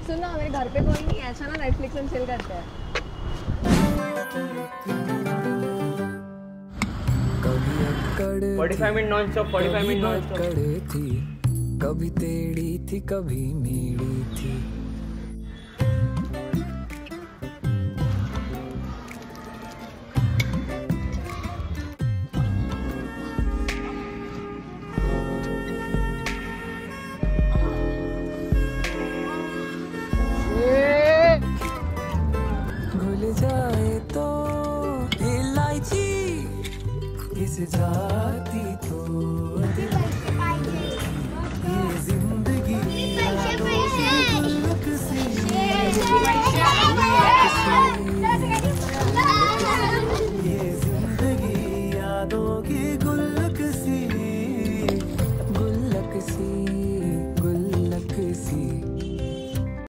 सुना मेरे घर पे कोई नहीं है, अच्छा ना नेटफ्लिक्स में चिल करते हैं। कभी अक्कड़ 45 minute non stop, 45 minute non stop. थी, कभी टेढ़ी थी, कभी मेढ़ी थी। घुल जाए तो इलायची, इस जा